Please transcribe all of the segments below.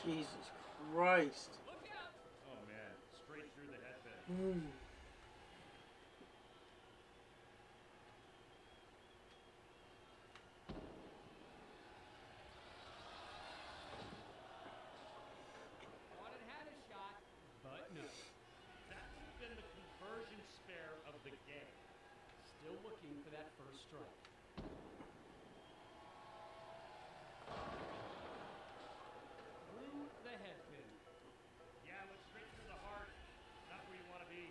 Jesus Christ. Look out! Oh man, straight through the headband. Thought it had a shot, but no. That would have been the conversion spare of the game. Still looking for that first strike. Through the headpin. Yeah, went straight through the heart. Not where you want to be.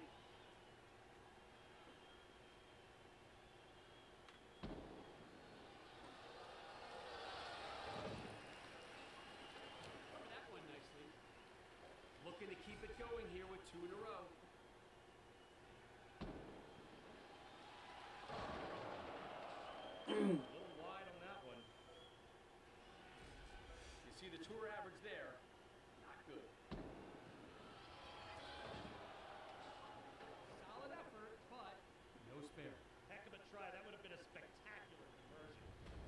Covered that one nicely. Looking to keep it going here with 2 in a row. A little wide on that one. You see the tour average there. Not good. Solid effort, but no spare. Heck of a try. That would have been a spectacular conversion.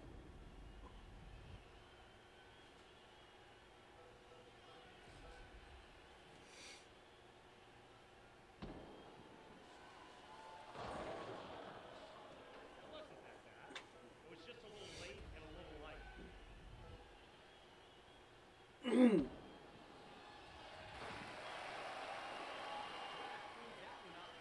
It wasn't that bad. It was just a little late and a little light. Cleans that one up.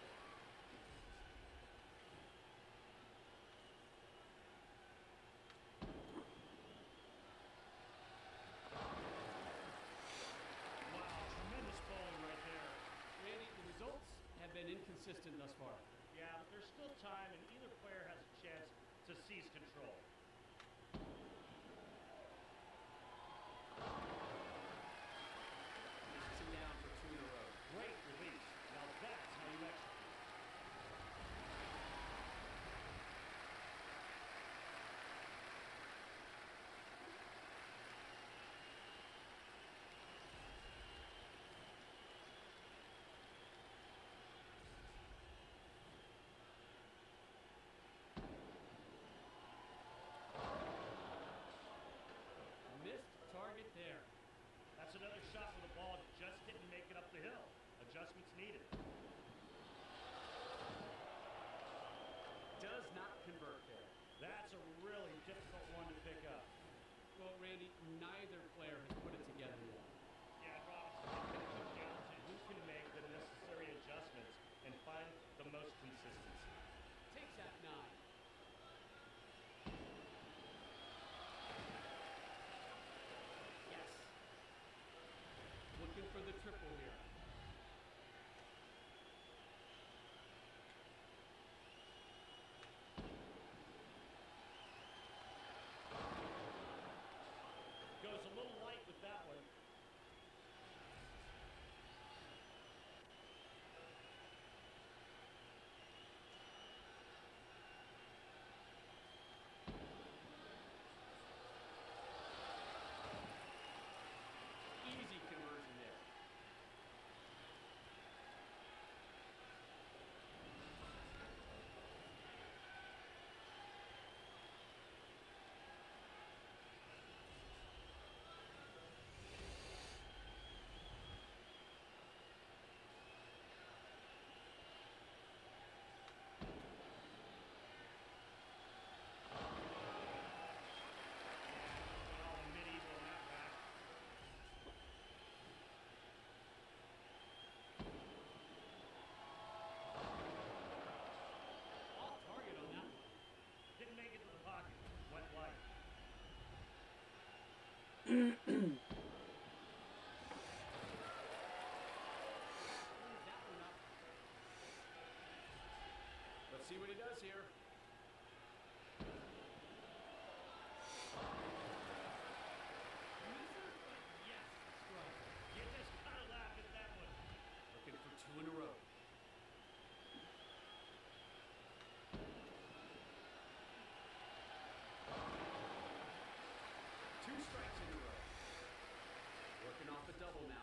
Wow, tremendous bowling right there. Randy, the results have been inconsistent thus far. Yeah, but there's still time, and either player has a chance to seize control. Knocks him down for 2 in a row. Great release. Now that's how you execute. Missed target there. That's another shot where the ball just didn't make it up the hill. Adjustments needed. Does not convert there. That's a really difficult one to pick up. Well, Randy, neither player has put it together yet. Yeah, Rob, it's going to come down to who can make the necessary adjustments and find the most consistency. Takes that 9. Yes. Looking for the triple here. Goes a little light with that one. Easy conversion there. Oh, mid-eagle on that back. Off target on that one. Didn't make it to the pocket. Went light. Cleans that one up. Let's see what he does here. Misses, but yes, strike. You just gotta laugh at that one. Looking for 2 in a row. Two strikes in a row. Working off a double now.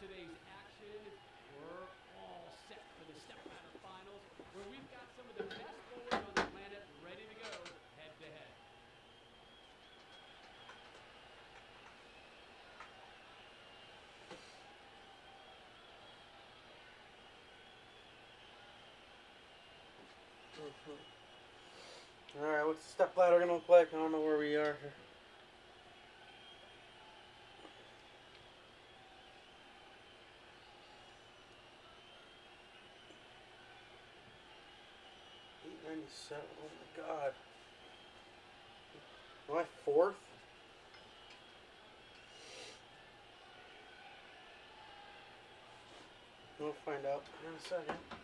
today's action. We're all set for the step ladder finals, where we've got some of the best bowlers on the planet ready to go head to head. Alright, what's the step ladder gonna look like? I don't know where we are here. $8.97. Oh my god. Am I fourth? We'll find out in a second.